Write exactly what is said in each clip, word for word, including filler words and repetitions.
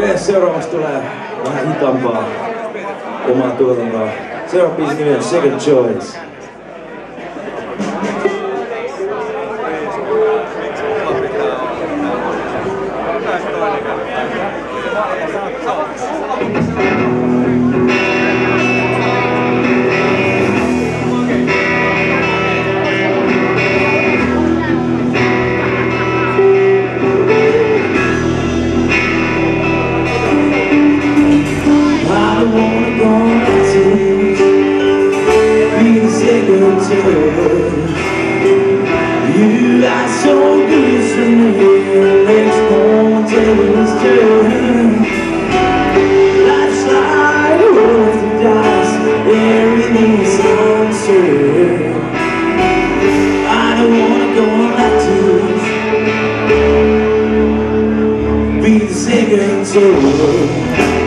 Ja seuraavaksi tulee vähän hitaampaa omaa tuotantoa. Seuraava biisin nimi on Second Choice. You are so good to me, let's go take this turn. Life's like a roll of the dice, everything's uncertain. I don't wanna go on like this, be the second choice.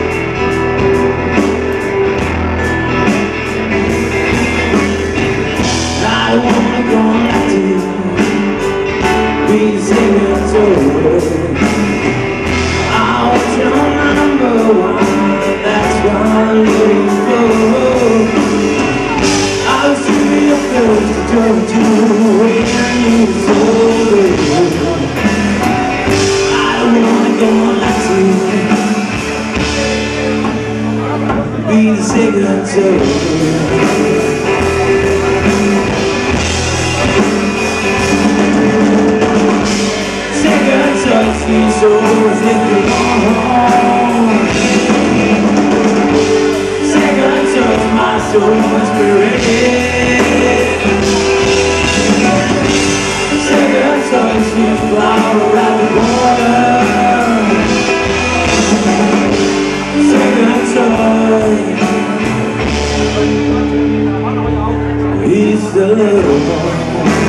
I don't wanna go like this, be singing to I want your number one, that's what I'm looking for. I was doing your first to turn to when you told me. I don't wanna go like this, be the second to touch these souls if you want. Second touch my soul spirit. Second touch you flower at the border. Second touch is the little one.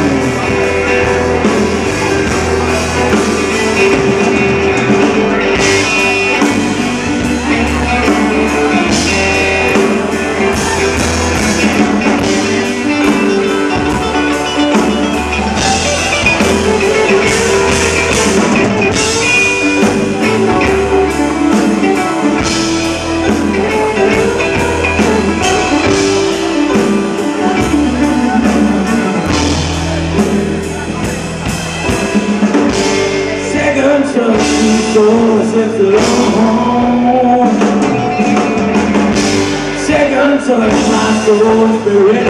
If alone. Second touch my soul spirit.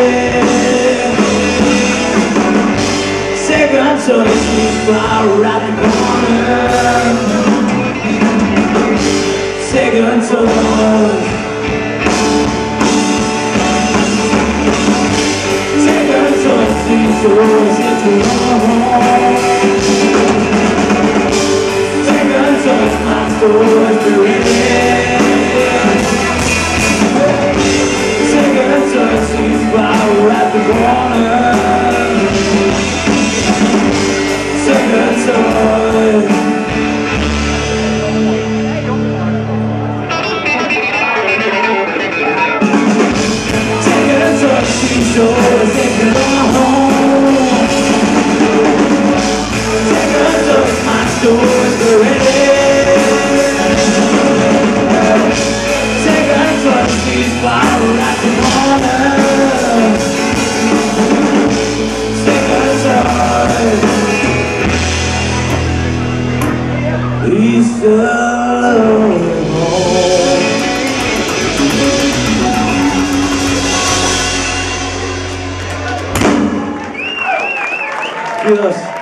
Second touch these flower at the corner. Second touch. Second touch these souls if alone. Touch my soul spirit. Second touch these flower at the corner. Second touch. Second touch these souls if you home. Second touch my soul spirit. Flower at the corner. Second touch is the love. Kiitos.